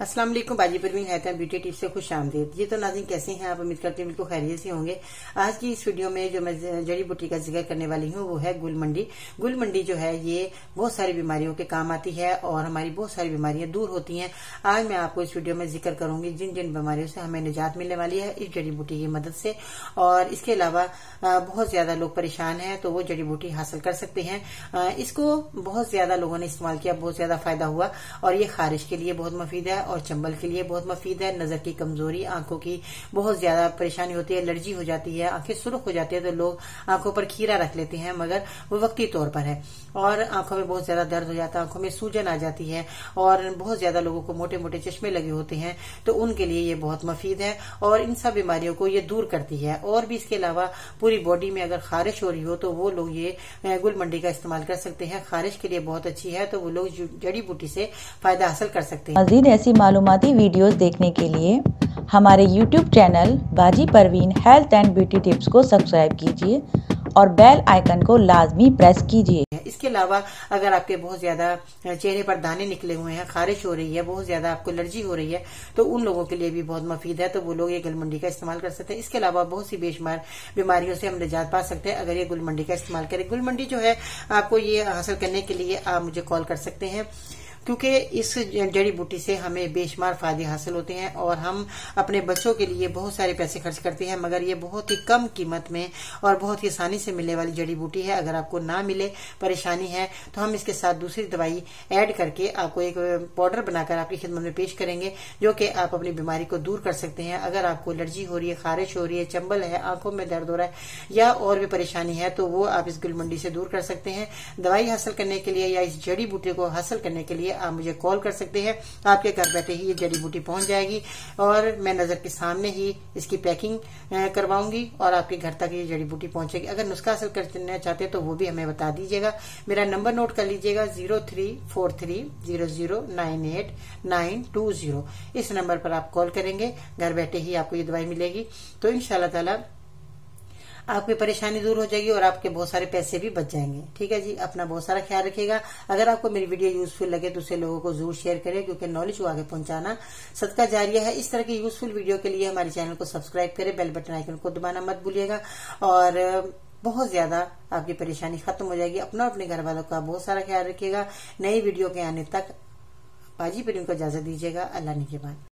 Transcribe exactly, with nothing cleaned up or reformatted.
अस्सलाम वालेकुम, बाजी परवीन है ब्यूटी टिप्स से खुश आमदीद। जी तो नाज़रीन, कैसे हैं आप? उम्मीद करती हूँ बिल्कुल खैरियत से होंगे। आज की इस वीडियो में जो मैं जड़ी बूटी का जिक्र करने वाली हूँ वो है गुलमंडी। गुलमंडी जो है ये बहुत सारी बीमारियों के काम आती है और हमारी बहुत सारी बीमारियां दूर होती हैं। आज मैं आपको इस वीडियो में जिक्र करूंगी जिन जिन बीमारियों से हमें निजात मिलने वाली है इस जड़ी बूटी की मदद से। और इसके अलावा बहुत ज्यादा लोग परेशान हैं तो वो जड़ी बूटी हासिल कर सकते हैं। इसको बहुत ज्यादा लोगों ने इस्तेमाल किया, बहुत ज्यादा फायदा हुआ और ये खारिश के लिए बहुत मुफीद है और चंबल के लिए बहुत मुफीद है। नजर की कमजोरी, आंखों की बहुत ज्यादा परेशानी होती है, एलर्जी हो जाती है, आंखें सुर्ख हो जाती है तो लोग आंखों पर खीरा रख लेते हैं, मगर वो वक्ती तौर पर है। और आंखों में बहुत ज्यादा दर्द हो जाता है, आंखों में सूजन आ जाती है और बहुत ज्यादा लोगों को मोटे मोटे चश्मे लगे होते हैं तो उनके लिए ये बहुत मुफीद है और इन सब बीमारियों को ये दूर करती है। और भी इसके अलावा पूरी बॉडी में अगर खारिश हो रही हो तो वो लोग ये गुलमंडी का इस्तेमाल कर सकते हैं। खारिश के लिए बहुत अच्छी है तो वो लोग जड़ी बूटी से फायदा हासिल कर सकते हैं। मज़ीद ऐसी मालूमाती वीडियोस देखने के लिए हमारे YouTube channel Baji Parveen health and beauty tips को सब्सक्राइब कीजिए और बेल आइकन को लाजमी प्रेस कीजिए। इसके अलावा अगर आपके बहुत ज्यादा चेहरे पर दाने निकले हुए हैं, खारिश हो रही है, बहुत ज्यादा आपको एलर्जी हो रही है तो उन लोगों के लिए भी बहुत मुफीद है तो वो लोग ये गुलमंडी का इस्तेमाल कर सकते हैं। इसके अलावा बहुत सी बेशुमार बीमारियों से हम निजात पा सकते हैं अगर ये गुलमंडी का इस्तेमाल करें। गुलमंडी जो है आपको ये हासिल करने के लिए आप मुझे कॉल कर सकते हैं क्योंकि इस जड़ी बूटी से हमें बेशुमार फायदे हासिल होते हैं और हम अपने बच्चों के लिए बहुत सारे पैसे खर्च करते हैं, मगर ये बहुत ही कम कीमत में और बहुत ही आसानी से मिलने वाली जड़ी बूटी है। अगर आपको ना मिले, परेशानी है, तो हम इसके साथ दूसरी दवाई ऐड करके आपको एक पाउडर बनाकर आपकी खिदमत में पेश करेंगे जो कि आप अपनी बीमारी को दूर कर सकते हैं। अगर आपको एलर्जी हो रही है, खारिश हो रही है, चंबल है, आंखों में दर्द हो रहा है या और भी परेशानी है तो वो आप इस गुलमंडी से दूर कर सकते हैं। दवाई हासिल करने के लिए या इस जड़ी बूटी को हासिल करने के लिए आप मुझे कॉल कर सकते हैं। आपके घर बैठे ही ये जड़ी बूटी पहुंच जाएगी और मैं नजर के सामने ही इसकी पैकिंग करवाऊंगी और आपके घर तक ये जड़ी बूटी पहुंचेगी। अगर नुस्खा हासिल करना चाहते हैं तो वो भी हमें बता दीजिएगा। मेरा नंबर नोट कर लीजिएगा zero three four three zero zero nine eight nine two zero. इस नंबर पर आप कॉल करेंगे, घर बैठे ही आपको ये दवाई मिलेगी तो इंशाल्लाह ताला आपकी परेशानी दूर हो जाएगी और आपके बहुत सारे पैसे भी बच जाएंगे। ठीक है जी, अपना बहुत सारा ख्याल रखिएगा। अगर आपको मेरी वीडियो यूजफुल लगे तो उसे लोगों को जरूर शेयर करें क्योंकि नॉलेज को आगे पहुंचाना सदका जारिया है। इस तरह की यूजफुल वीडियो के लिए हमारे चैनल को सब्सक्राइब करें, बेल बटन आइकन को दबाना मत भूलिएगा और बहुत ज्यादा आपकी परेशानी खत्म हो जाएगी। अपना अपने घर वालों का बहुत सारा ख्याल रखिएगा। नई वीडियो के आने तक बाजी परवीन को इजाजत दीजिएगा। अल्लाह ने के बाद।